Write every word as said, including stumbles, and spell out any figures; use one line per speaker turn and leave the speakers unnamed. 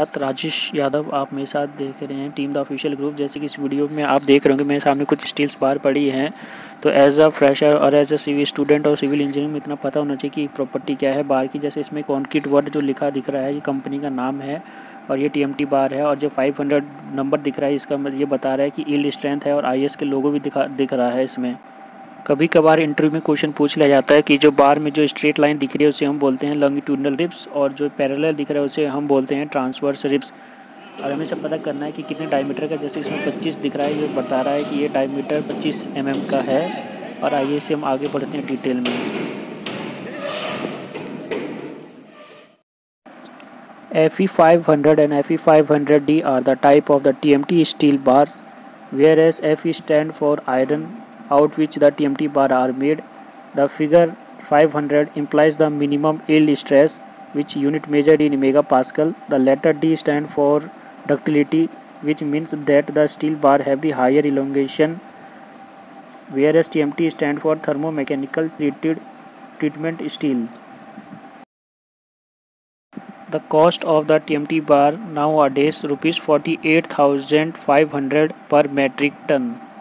साथ राजेश यादव आप मेरे साथ देख रहे हैं टीम द ऑफिशियल ग्रुप। जैसे कि इस वीडियो में आप देख रहे होंगे मेरे सामने कुछ स्टील्स बार पड़ी हैं। तो एज अ फ्रेशर और एज अ सिविल स्टूडेंट और सिविल इंजीनियरिंग में इतना पता होना चाहिए कि प्रॉपर्टी क्या है बार की। जैसे इसमें कॉन्क्रीट वर्ड जो लिखा दिख रहा है ये कंपनी का नाम है और ये टीएमटी बार है। और जो फाइव हंड्रेड नंबर दिख रहा है इसका ये बता रहा है कि यील्ड स्ट्रेंथ है और आईएस के लोगो भी दिखा दिख रहा है इसमें। कभी कभार इंटरव्यू में क्वेश्चन पूछ लिया जाता है कि जो बार में जो स्ट्रेट लाइन दिख रही है उसे हम बोलते हैं लॉन्गिट्यूडनल रिब्स और जो पैरेलल दिख रहा है उसे हम बोलते हैं ट्रांसवर्स रिब्स। और हमें सब पता करना है कि कितने डायमीटर का, जैसे इसमें पच्चीस दिख रहा है, ये बता रहा है कि ये डायमीटर पच्चीस एम एम का है। और आइए इसे हम आगे बढ़ते हैं डिटेल में। F E five hundred and F E five hundred D are the type of the T M T steel bars, whereas F E stand for iron out which the T M T bar are made. The figure five hundred implies the minimum yield stress, which unit measured in megapascal. The letter D stand for ductility, which means that the steel bar have the higher elongation, whereas T M T stand for thermomechanical treated treatment steel. The cost of the T M T bar nowadays rupees forty eight thousand five hundred per metric ton.